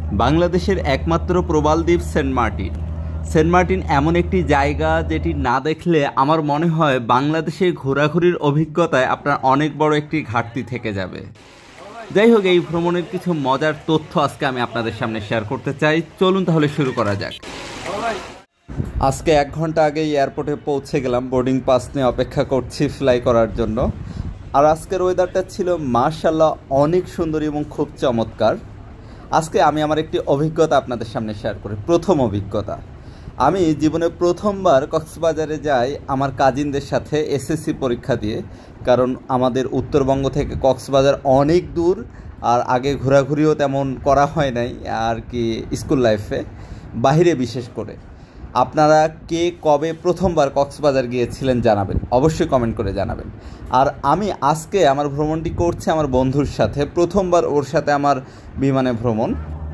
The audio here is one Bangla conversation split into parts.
বাংলাদেশের একমাত্র প্রবাল দ্বীপ সেন্ট মার্টিন। সেন্ট মার্টিন এমন একটি জায়গা যেটি না দেখলে আমার মনে হয় বাংলাদেশে ঘোরাঘুরির অভিজ্ঞতায় আপনার অনেক বড় একটি ঘাটতি থেকে যাবে। যাই হোক, এই ভ্রমণের কিছু মজার তথ্য আজকে আমি আপনাদের সামনে শেয়ার করতে চাই। চলুন তাহলে শুরু করা যাক। আজকে 1 ঘন্টা আগে এয়ারপোর্টে পৌঁছে গেলাম, বোর্ডিং পাস নিয়ে অপেক্ষা করছি ফ্লাই করার জন্য। আর আজকের ওয়েদারটা ছিল মাশাআল্লাহ অনেক সুন্দর এবং খুব চমৎকার। আজকে আমি আমার একটি অভিজ্ঞতা আপনাদের সামনে শেয়ার করি। প্রথম অভিজ্ঞতা, আমি জীবনে প্রথমবার কক্সবাজারে যাই আমার কাজিনদের সাথে এসএসসি পরীক্ষা দিয়ে। কারণ আমাদের উত্তরবঙ্গ থেকে কক্সবাজার অনেক দূর, আর আগে ঘোরাঘুরিও তেমন করা হয় নাই আর কি স্কুল লাইফে, বাইরে বিশেষ করে। আপনারা কে কবে প্রথমবার কক্সবাজার গিয়েছিলেন জানাবেন, অবশ্যই কমেন্ট করে জানাবেন। আর আমি আজকে আমার ভ্রমণটি করছি আমার বন্ধুর সাথে, প্রথমবার ওর সাথে আমার বিমানে ভ্রমণ।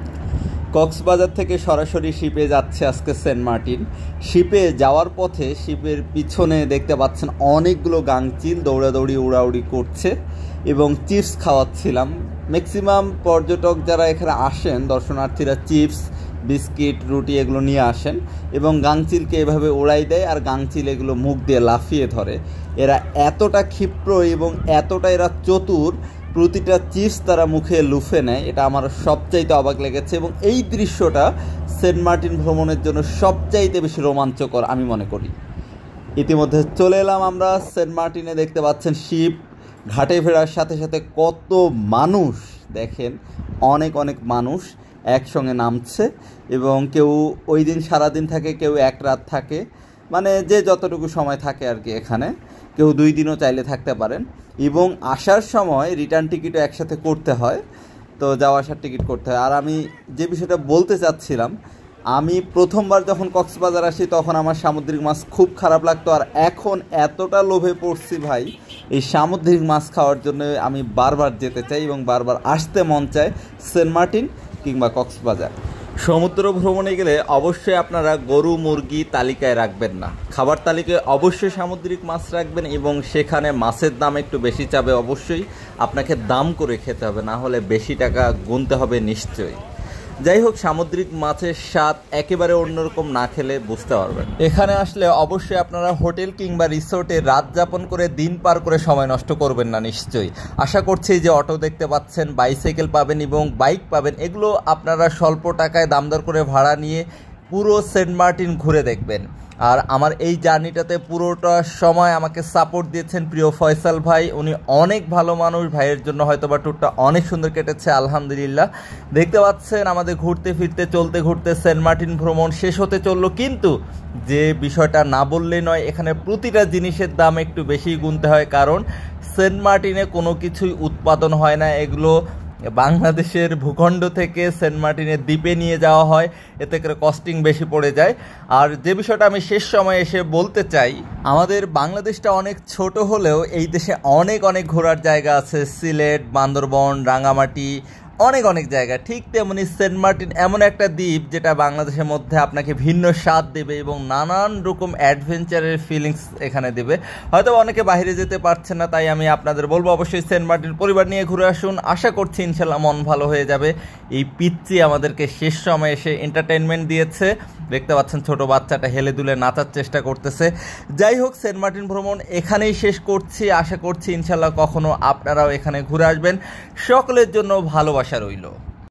কক্সবাজার থেকে সরাসরি শিপে যাচ্ছে আজকে সেন্ট মার্টিন। শিপে যাওয়ার পথে শিপের পিছনে দেখতে পাচ্ছেন অনেকগুলো গাংচিল দৌড়াদৌড়ি উড়াউড়ি করছে এবং চিপস খাওয়াচ্ছিলাম। ম্যাক্সিমাম পর্যটক যারা এখানে আসেন, দর্শনার্থীরা চিপস, বিস্কিট, রুটি এগুলো নিয়ে আসেন এবং গাংচিলকে এভাবে উড়াই দেয়, আর গাংচিল এগুলো মুখ দিয়ে লাফিয়ে ধরে। এরা এতটা ক্ষিপ্র এবং এতটা এরা চতুর, প্রতিটা চিপস তারা মুখে লুফে নেয়। এটা আমার সবচাইতে অবাক লেগেছে এবং এই দৃশ্যটা সেন্ট মার্টিন ভ্রমণের জন্য সবচাইতে বেশি রোমাঞ্চকর আমি মনে করি। ইতিমধ্যে চলে এলাম আমরা সেন্ট মার্টিনে। দেখতে পাচ্ছেন শিপ ঘাটে ফেরার সাথে সাথে কত মানুষ, দেখেন অনেক অনেক মানুষ একসঙ্গে নামছে এবং কেউ ওই দিন সারাদিন থাকে, কেউ 1 রাত থাকে, মানে যে যতটুকু সময় থাকে আর কি। এখানে কেউ 2 দিনও চাইলে থাকতে পারেন এবং আসার সময় রিটার্ন টিকিটও একসাথে করতে হয়, তো যাওয়া আসার টিকিট করতে হয়। আর আমি যে বিষয়টা বলতে চাচ্ছিলাম, আমি প্রথমবার যখন কক্সবাজার আসি তখন আমার সামুদ্রিক মাছ খুব খারাপ লাগতো, আর এখন এতটা লোভে পড়ছি ভাই এই সামুদ্রিক মাছ খাওয়ার জন্য আমি বারবার যেতে চাই এবং বারবার আসতে মন চায় সেন্ট মার্টিন কিংবা কক্সবাজার। সমুদ্র ভ্রমণে গেলে অবশ্যই আপনারা গরু মুরগি তালিকায় রাখবেন না, খাবার তালিকায় অবশ্যই সামুদ্রিক মাছ রাখবেন এবং সেখানে মাছের দাম একটু বেশি চাবে, অবশ্যই আপনাকে দাম করে খেতে হবে, না হলে বেশি টাকা গুনতে হবে নিশ্চয়ই। যাই হোক, সামুদ্রিক মাছের স্বাদ একেবারে অন্যরকম, না খেলে বুঝতে পারবেন। এখানে আসলে অবশ্যই আপনারা হোটেল কিংবা রিসোর্টে রাত যাপন করে দিন পার করে সময় নষ্ট করবেন না নিশ্চয়ই। আশা করছি যে অটো দেখতে পাচ্ছেন, বাইসাইকেল পাবেন এবং বাইক পাবেন, এগুলো আপনারা স্বল্প টাকায় দাম দর করে ভাড়া নিয়ে পুরো সেন্ট মার্টিন ঘুরে দেখবেন। আর আমার এই জার্নিটাতে পুরোটা সময় আমাকে সাপোর্ট দিয়েছেন প্রিয় ফয়সাল ভাই, উনি অনেক ভালো মানুষ। ভাইয়ের জন্য হয়তো বা ট্যুরটা অনেক সুন্দর কেটেছে আলহামদুলিল্লাহ। দেখতে পাচ্ছেন আমাদের ঘুরতে ফিরতে চলতে ঘুরতে সেন্ট মার্টিন ভ্রমণ শেষ হতে চললো, কিন্তু যে বিষয়টা না বললেই নয়, এখানে প্রতিটা জিনিসের দাম একটু বেশি গুনতে হয়, কারণ সেন্ট মার্টিনে কোনো কিছুই উৎপাদন হয় না, এগুলো বাংলাদেশের ভূখণ্ড থেকে সেন্ট মার্টিনের দ্বীপে নিয়ে যাওয়া হয়, এতে করে কস্টিং বেশি পড়ে যায়। আর যে বিষয়টা আমি শেষ সময় এসে বলতে চাই, আমাদের বাংলাদেশটা অনেক ছোট হলেও এই দেশে অনেক অনেক ঘোরার জায়গা আছে। সিলেট, বান্দরবন, রাঙামাটি, অনেক অনেক জায়গা। ঠিক তেমনি সেন্ট মার্টিন এমন একটা দ্বীপ যেটা বাংলাদেশের মধ্যে আপনাকে ভিন্ন স্বাদ দেবে এবং নানান রকম অ্যাডভেঞ্চারের ফিলিংস এখানে দেবে। হয়তো অনেকে বাইরে যেতে পারছে না, তাই আমি আপনাদের বলবো অবশ্যই সেন্ট মার্টিন পরিবার নিয়ে ঘুরে আসুন। আশা করছি ইনশাল্লাহ মন ভালো হয়ে যাবে। এই পিচ্চি আমাদেরকে শেষ সময় এসে এন্টারটেনমেন্ট দিয়েছে। দেখতে পাচ্ছেন ছোট বাচ্চাটা হেলে দুলে নাচার চেষ্টা করতেছে। যাই হোক, সেন্ট মার্টিন ভ্রমণ এখানেই শেষ করছি। আশা করছি ইনশাল্লাহ কখনো আপনারাও এখানে ঘুরে আসবেন। সকলের জন্য ভালোবাসা রইল।